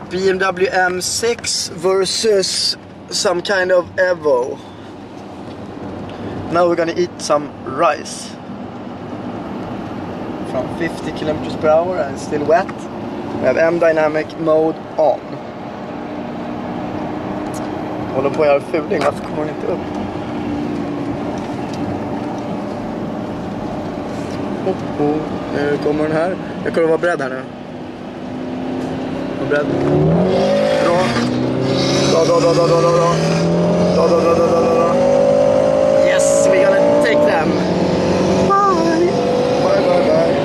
BMW M6 versus some kind of Evo. Now we're gonna eat some rice. From 50 km/h and still wet. We have M Dynamic mode on. Håller på att göra fuling, varför kommer den inte upp? Nu kommer den här. Jag kommer vara beredd här nu. Var beredd. Bra. Bra. Yes, we're gonna take them. Bye. Bye.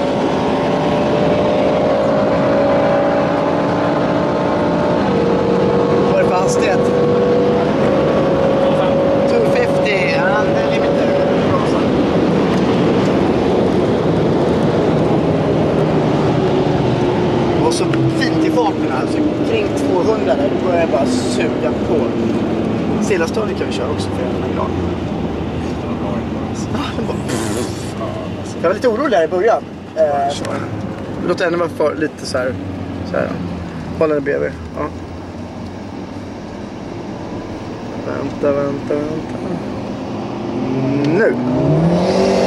Vad är det för hastighet? 250 and limiter. Och så fint i farten, alltså kring 200 där, då börjar jag bara suga på. Stillastående kan vi köra också för jag är glad. Jag var lite orolig där i början. Låt henne vara för lite så här. Hålla henne bredvid. Ja. Vänta. Nu!